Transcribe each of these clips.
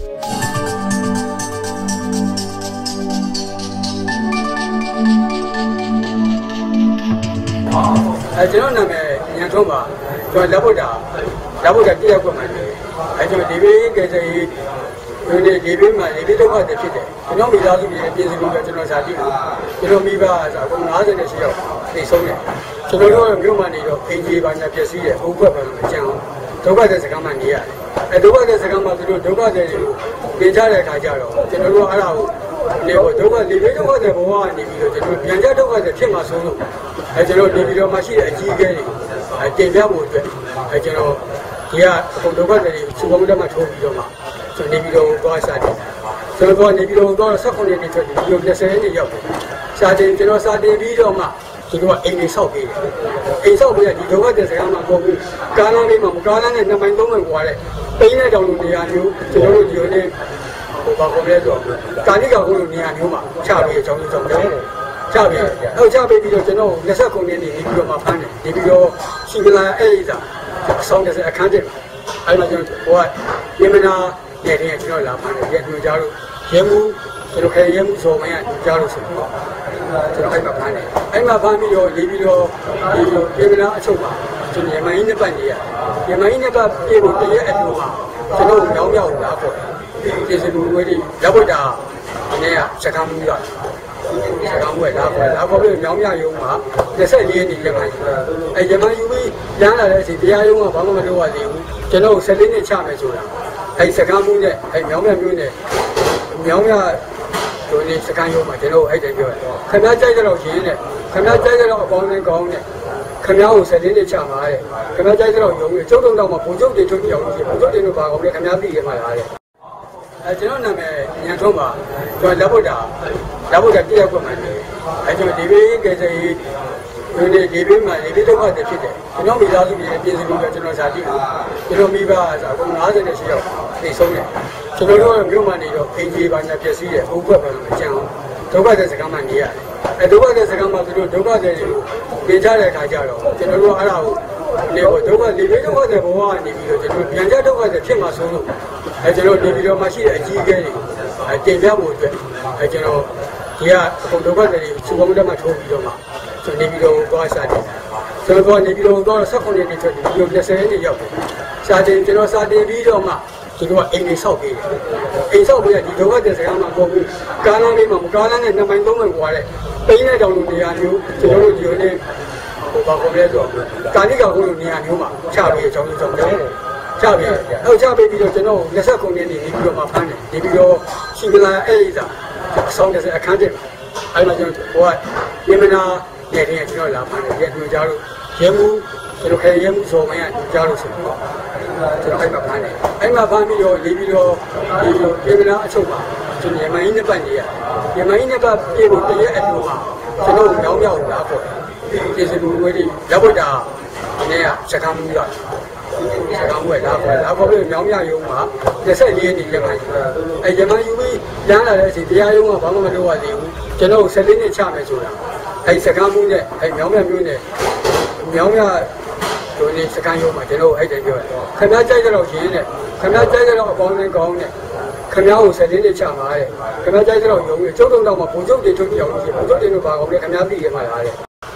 ကျွန်တော်နာမည်ညံထုံးပါကျွန်တော်လက်ဗုဒ္ဓတရက်ကွက်မှာနေကျွန်တော်ဒီဘေးကယ်ဆယ်ရေးဒီဘေးမှာဒီဘေးဒုက္ခတွေဖြစ်တယ်ကျွန်တော်မိသားစုတွေပြင်ဆင်ပြီးတော့ကျွန်တော်ဇာတိကျွန်တော်မိဘဆိုအခု58ရောက်နေဆုံးတယ်ကျွန်တော်တို့မြို့မှာနေတော့အင်ဂျီဘာညာပြည့်စည်တယ်အုပ်ကွက်ပဲမကြမ်းဒုက္ခတဲ့စကားမှနေရတယ်ဒုက္ခတဲ့စကားမှသူတို့ဒုက္ခတဲ့တွေကိုပြင်ချတဲ့အခါကျတော့ကျွန်တော်တို့အဲ့ဒါကိုလေဘောဒုက္ခဒီဘေးဒုက္ခတဲ့ဘဝကနေပြီးတော့ကျွန်တော်ပြန်ကြဒုက္ခတဲ့ဖြစ်မှာဆုံးလို့ကျွန်တော်ဒီဗီဒီယိုမှာရှိတဲ့အကြီးအကဲတွေတင်ပြဖို့အတွက်ကျွန်တော်ဒီကအခုဒုက္ခတွေစုပေါင်းတက်မှထိုးပြီးတော့မှကျွန်တော်နေပြီးတော့သွားစားတယ်ကျွန်တော်နေပြီးတော့သွား18ရက်နေထွက်ပြီးတော့20ရက်နေရောက်တယ်စားတယ်ကျွန်တော်စားတယ်ပြီးတော့မှသူတို့ကအိမ်လေးဆောက်ပေးတယ်အိမ်ဆောက်ပေးရဒီဒုက္ခတွေစကားမှပေါ့ဘူးကားလမ်းလေးမှာကားလမ်းနဲ့2မိုင်3မိုင်ကွာတဲ့ပိန်းတဲ့တောင်လိုနေရာမျိုးကျွန်တော်တို့ဒီလိုနဲ့ဟိုဘာခေါ်လဲဆိုတော့ကာလိကောင်လိုနေရာမျိုးမှာချပြီးအကြောင်းကြောင့်တယ်ချပေးချပေးပြီးတော့ကျွန်တော်29ရက်နေပြီးတော့မှဖမ်းတယ်ဒီပြီးတော့ရှိကလာအဲ့ဒီစားအဆောင်တဲ့အခန်းကျအဲ့မှာကျွန်တော်ဟိုကယမနာနေတယ်ကျွန်တော်လာဖမ်းတယ်ရက်တို့ကြားလို့ရဲမှုကျွန်တော်ခဲရဲမှုစော်မင်းကကြားလို့ဆိုတော့ကျွန်တော်အဲ့မှာဖမ်းတယ်အဲ့မှာဖမ်းပြီးတော့နေပြီးတော့ဒီယမနာအချုပ်ပါကျွန်တော်ယမန်ကြီးနှစ်ပတ်နေရယမန်ကြီးနှစ်ပတ်ပြေဖို့တရက်အတူမှာကျွန်တော်ညောင်းမြောက်လာခေါ်တယ်ဒီစကူဝဲတွေရောက်ဖို့တာဒီနေ့ကစကားမှုရစကားမှုလာခေါ်ပြီးညောင်းမြရုံမှာ24ရက်နေရမှာရမန်ယူပြီးလမ်းလာတဲ့အချိန်တရားရုံးကဘာမှမလုပ်ရသေးဘူးကျွန်တော်14နှစ်ချမယ်ဆိုတာစကားမှုနဲ့ညောင်းမြမျိုးနဲ့ညောင်းမြတို့နေစကားရုံးမှာကျွန်တော်အဲ့တိုင်ပြောတယ်ခင်ဗျားကြိုက်ကြတော့ရင်းနဲ့ခင်ဗျားကြိုက်ကြတော့အပေါင်းနဲ့ကောင်းနဲ့ခင်ဗျားကို14နှစ်ချမှာတဲ့ခင်ဗျားကြိုက်ကြတော့ရုံးကျုပ်တုံတော့မှာဘုံကျုပ်တွေထုတ်ပြအောင်လို့ရှိဘုံကျုပ်တွေတို့ဘာကောင်းလဲခင်ဗျားသိရမှာလားတဲ့ကျွန်တော်နာမည်ညံထုံးပါကျွန်တော်လက်ဗုဒ္ဓတရက်ကွက်မှာနေကျွန်တော်ဒီဘေးကယ်ဆယ်ရေးဒီဘေးမှာဒီဘေးဒုက္ခတွေဖြစ်တယ်ကျွန်တော်မိသားစုတွေပြင်ဆင်ပြီးတော့ကျွန်တော်ဇာတိကျွန်တော်မိဘဆိုအခု58ရောက်နေဆုံးတယ်ကျွန်တော်တို့မြို့မှာနေတော့အင်ဂျီဘာညာပြည့်စည်တယ်အုပ်ကွက်ပဲမကြမ်းဒုက္ခတဲ့စကားမှနေရတယ်ဒုက္ခတဲ့စကားမှသူတို့ဒုက္ခတဲ့တွေကိုပြင်ချတဲ့အခါကျတော့ကျွန်တော်တို့အဲ့ဒါကိုလေဘောဒုက္ခဒီဘေးဒုက္ခတဲ့ဘဝကနေပြီးတော့ကျွန်တော်ပြန်ကြဒုက္ခတဲ့ဖြစ်မှာဆုံးလို့ကျွန်တော်ဒီဗီဒီယိုမှာရှိတဲ့အကြီးအကဲတွေတင်ပြဖို့အတွက်ကျွန်တော်ဒီကအခုဒုက္ခတွေစုပေါင်းတက်မှထိုးပြီးတော့မှကျွန်တော်နေပြီးတော့သွားစားတယ်ကျွန်တော်နေပြီးတော့သွား18ရက်နေထွက်ပြီးတော့20ရက်နေရောက်တယ်စားတယ်ကျွန်တော်စားတယ်ပြီးတော့မှသူတို့ကအိမ်လေးဆောက်ပေးတယ်အိမ်ဆောက်ပေးရဒီဒုက္ခတွေစကားမှပေါ့ဘူးကားလမ်းလေးမှာကားလမ်းနဲ့2မိုင်3မိုင်ကွာတဲ့ပိန်းတဲ့တောင်လိုနေရာမျိုးကျွန်တော်တို့ဒီလိုနဲ့ဟိုဘာခေါ်လဲဆိုတော့ကာလိကောင်လိုနေရာမျိုးမှာချပြီးအကြောင်းကြောင့်တယ်ချပေးပြီးတော့ကျွန်တော်29ရက်နေပြီးတော့မှဖမ်းတယ်ဒီပြီးတော့ရှိကလာအဲ့ဒီစားအဆောင်တဲ့အခန်းကျအဲ့မှာကျွန်တော်ဟိုကယမနာနေတယ်ကျွန်တော်လာဖမ်းတယ်ရက်တို့ကြားလို့ရဲမှုကျွန်တော်ခဲရဲမှုစော်မင်းကကြားလို့ဆိုတော့ကျွန်တော်အဲ့မှာဖမ်းတယ်အဲ့မှာဖမ်းပြီးတော့နေပြီးတော့ဒီယမနာအချုပ်ပါကျွန်တော်ယမန်ကြီးနှစ်ပတ်နေရယမန်ကြီးနှစ်ပတ်ပြေဖို့တရက်အတူမှာကျွန်တော်ညောင်းမြောက်လာခေါ်တယ်ဒီစကူဝဲတွေရောက်ဖို့တာဒီနေ့ကစကားမှုရစကားမှုလာခေါ်ပြီးညောင်းမြရုံမှာ24ရက်နေရမှာရမန်ယူပြီးလမ်းလာတဲ့အချိန်တရားရုံးကဘာမှမလုပ်ရသေးဘူးကျွန်တော်14နှစ်ချမယ်ဆိုတာစကားမှုနဲ့ညောင်းမြမျိုးနဲ့ညောင်းမြတို့နေစကားရုံးမှာကျွန်တော်အဲ့တိုင်ပြောတယ်ခင်ဗျားကြိုက်ကြတော့ရင်းနဲ့ခင်ဗျားကြိုက်ကြတော့အပေါင်းနဲ့ကောင်းနဲ့ခင်ဗျားကို14နှစ်ချမှာတဲ့ခင်ဗျားကြိုက်ကြတော့ရုံးကျုပ်တုံတော့မှာဘုံကျုပ်တွေထုတ်ပြအောင်လို့ရှိဘုံကျုပ်တွေတို့ဘာကောင်းလဲခင်ဗျားသိရမှာလားတဲ့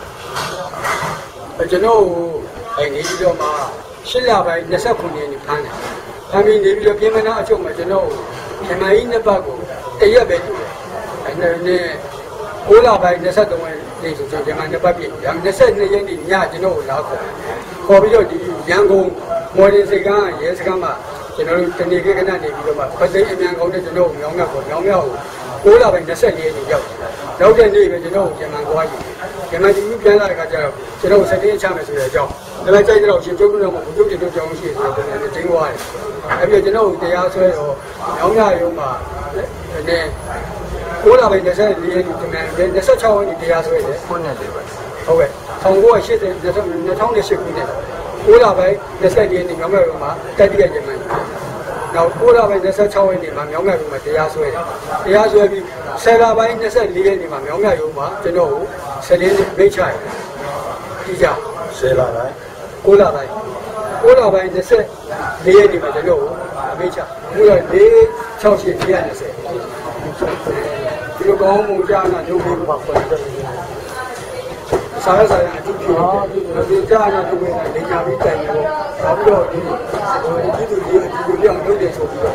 ကျွန်တော်နေပြီးတော့မှ8လပိုင်း29ရက်နေ့ဖမ်းတယ်။ဖမ်းပြီးနေပြီးတော့ပြင်မနာအချုပ်မှာကျွန်တော်ယမန်ကြီးနှစ်ပတ်ကိုတရက်ပဲတူတယ်။အဲ့နဲ့9လပိုင်း23ရက်နေ့ဆိုကျွန်တော်ယမန်နှစ်ပတ်ပြည့်။22ရက်နေ့ညကျွန်တော်ကိုလာခေါ်။ခေါ်ပြီးတော့ဒီရန်ကုန်မော်ဒင်စိတ်ကန်းရဲစခန်းမှာကျွန်တော်တို့တနေခေတ်ခဏနေပြီးတော့မှပစိမ့်အမြန်ကောင်းတဲ့ကျွန်တော်ကိုမြောင်းမြောက်ကို9လပိုင်း24ရက်နေ့ရောက်တယ်။ရောက်တဲ့နေ့ပဲကျွန်တော်ကိုယမန်သွားယူ။ယမန်ကြီးပြန်လာတဲ့အခါကျတော့ကျွန်တော်17ရက်ချမယ်ဆိုတဲ့အကြောင်းဒါပေမဲ့ကြိုက်တော့ရှင်ကျုပ်တို့ကဘုကျုပ်တင်တို့ကြောင်းရှိတယ်ဆိုတော့ကျွန်တော်ကျင်းသွားတယ်။အဲ့ပြီးကျွန်တော်တရားဆွဲတော့ညောင်းရရုံးမှာဒီ9လပိုင်း24ရက်နေ့ဒီနေ့26ရက်နေ့တရားဆွဲတယ်ခုနှစ်တည်းပဲ။ဟုတ်ကဲ့1980 2008ခုနှစ်9လပိုင်း24ရက်နေ့ညောင်းရရုံးမှာတက်ပြည့်ရမှန်းနောက်9လပိုင်း26ရက်နေ့မှာမြောင်းမြရုံးမှာတရားစွဲတယ်။တရားစွဲပြီး10လပိုင်း24ရက်နေ့မှာမြောင်းမြရုံးမှာကျွန်တော်ကို14နှစ်မိတ်ချတယ်။ဒီကြ10လပိုင်း9လပိုင်း24ရက်နေ့မှာကျွန်တော်ကိုမိတ်ချ။အခုတော့4 68 420ဒီလိုကောင်းမှုကြားနာလုပ်ပြီးပါဖွဲ့တယ်စားရစားရအတူဖြစ်တယ်ဒီကြားနာလုပ်ပြီးနေကြပြီးတိုင်တယ်နောက်ပြီးတော့ဒီသူဒီပြောင်းလုပ်တယ်ဆိုပြီးတော့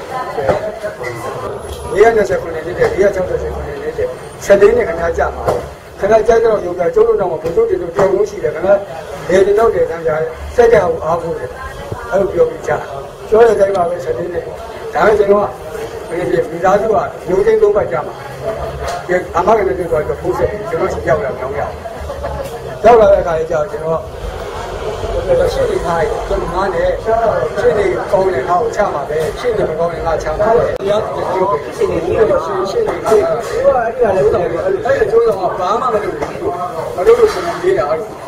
420ခုနဲ့နေတဲ့460ခုနဲ့နေတဲ့ဆက်သိန်းနဲ့ခဏကြာမှာခဏကြာတော့ရုပ်ကကျုပ်တို့တော့ဘုသူတွေတို့ပြောလို့ရှိတယ်ခဏလေတင်တော့တယ်ဆန်းကြစက်ကအောင်အားဖို့တယ်အဲ့လိုပြောပြီးကြာပြောတဲ့တိုင်းမှာပဲဆက်သိန်းနဲ့ဒါပေမဲ့ကျွန်တော်ကမိသားစုကမျိုးချင်းသုံးပတ်ကြာမှာအမကလည်းပြောတော့ဖိုးဆက်ကျွန်တော်ရောက်လာမြောင်းရရောက်လာတဲ့အခါကျတော့ကျွန်တော်ရှင်းနေထားတယ်ကျွန်တော်နဲ့ရှင်းနေကောင်းတယ်ငါ့ကိုချမှာပဲရှင်းနေမကောင်းရင်ငါချမှာပဲတရားပြောပဲရှင်းနေပြီးတော့ရှင်းနေတယ်အဲ့ဒါလည်းတော့အဲ့ဒါကျိုးတော့ဘာမှမလုပ်ဘူးမလုပ်လို့ကျွန်တော်ရေးတာအဲ့ဒါ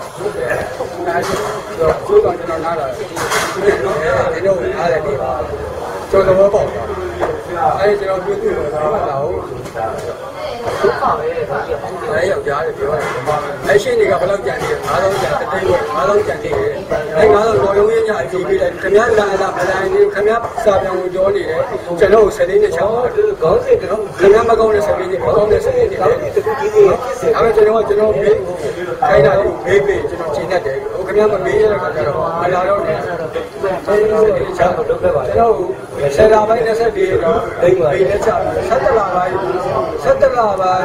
ကျိုးတော့ကျွန်တော်နားလာတယ်ဒီတော့နားတယ်ဒီပါကျွန်တော်တော့ပေါ့အဲ့ဒီကျွန်တော်ပြောသူ့လို့သာလာဟုတ်ဟုတ်ပါပဲအဲ့ယောက်ျားတွေပြောတယ်အဲ့ရှင်းတွေကဘယ်လောက်ကြံနေလဲ9000ကျန်တဲ့တိတ်9000ကျန်နေတယ်အဲ့9000တော်ရုံးရညအကြည့်ပေးတယ်ခင်ဗျားလာလာမလာရင်ခင်ဗျားစာပြောင်းကိုပြောနေတယ်ကျွန်တော်ဆက်လေးနဲ့ချောင်းခေါင်းစစ်တော့ခင်ဗျားမကောင်းတဲ့ဆက်လေးနဲ့မကောင်းတဲ့ဆက်လေးနဲ့တခုကြီးကြီးအဲ့ဒါကျွန်တော်မေးခိုင်းတာကိုမေးပေးကျွန်တော်ချိန်တတ်တယ်ဟိုခင်ဗျားမမေးရတဲ့ခါကျတော့မလာတော့တယ်ဆက်လေးချောင်းကိုလုပ်ခဲ့ပါကျွန်တော်ဆယ်လာပိုင်း20ปีတော့ဒိမ့်ပါပေးတဲ့ချ17လပိုင်း17လပိုင်း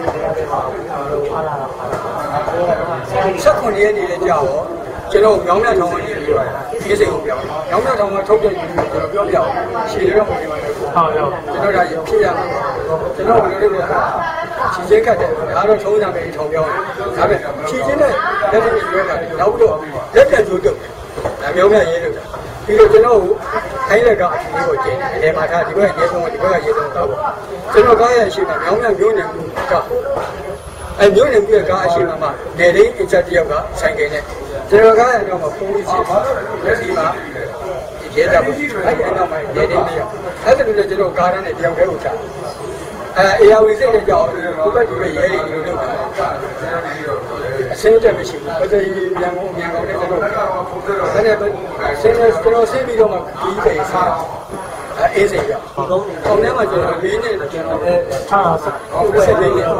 19ရက်နေ့လည်းကြာတော့ကျွန်တော်မြောင်းမြထောင်ကနေပြီးတော့ဒီစိတ်ကိုပြောင်းမြောင်းမြထောင်ကထုတ်တဲ့ယူကျွန်တော်ပြောပြအောင်ရှည်တော့မနေပါဘူးဟုတ်ကျွန်တော်ဒါဖြစ်ရမှာကျွန်တော်ဘယ်လိုလုပ်လဲချီချင်းကတ်တယ်ဒါတော့ထုံးတာပဲထောင်ပြောင်းဒါပဲချီချင်းနဲ့လက်တွေရွေးတာနောက်ပြီးတော့လက်ပြန်ကျိုးတုပ်ဒါမြောင်းမြရေးလို့ပြီးတော့ကျွန်တော်ကိုခိုင်းလက်ကအထီးကိုကျင်းတယ်အဲမှာထားဒီဘက်ကရေဆုံးဒီဘက်ကရေဆုံးတော့ကျွန်တော်ကားရရှိတာမြောင်းမြမျိုးနေကအဲမျိုးနေပြီးကားအရှိမှနေလေးအချက်တယောက်ကဆိုင်ကယ်နဲ့ကျွန်တော်ကားရတော့မှပုံပြီးချစ်လက်စီမှာရဲတာပေါ့အဲ့ဒီနောက်မှာရဲတဲ့တယောက်အဲ့ဒါလည်းကျွန်တော်ကားရမ်းနဲ့တယောက်တည်းကိုချအေယာဝီစိတ်နဲ့ကြောက်ဘုဘက်ဒီပဲရဲတွေလို့လုပ်တာအစင်းတက်မရှိဘူးပတိပြန်ကောင်းတဲ့ကျွန်တော်ဒါနဲ့ဆင်းနေကျွန်တော်ဆင်းပြီးတော့မှဒီပဲစားအေးစိတ်ရအောင်ထဲမှာကျွန်တော်လေးနဲ့ကျွန်တော်ထားဟုတ်ဆက်လေးနဲ့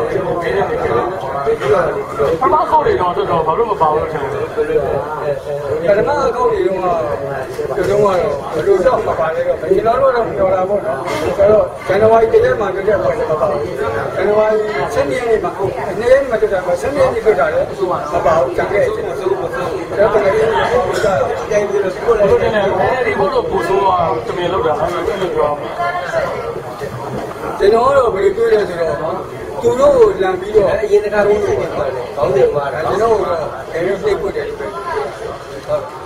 ပမာခောက်တွေတော့တော်တော်ဘာလို့မပါဘူးထင်တယ်ပမာခောက်တွေတော့ကျွန်တော်ကတော့ဘယ်လိုတော့မပါလဲတော့ကျွန်တော်တို့တော့ပြောတာပေါ့နော်ဆိုတော့ဇန်နဝါရီတရက်မှာကြတဲ့ပွဲမပါဘူးဇန်နဝါရီ7ရက်နေ့မှာနေ့ရက်မှာကြတဲ့ပွဲ7ရက်နေ့ကြတာလည်းမပါဘူးကြတဲ့ကျွန်တော်တော့တကယ်လို့တိုင်းပြီးတော့ကိုယ်လည်းဒီဘုလို့ပူဆိုးတော့တမင်လောက်တာအဲ့လိုပြောကျွန်တော်တော့ဘယ်လိုပြောလဲဆိုတော့သူတို့ကိုလမ်းပြီးတော့အရင်တခါဘုန်းကြီးတွေခေါင်းစဉ်မှာကျွန်တော်တို့တော့အဲဒီစိတ်ကိုတည်းပဲဟုတ်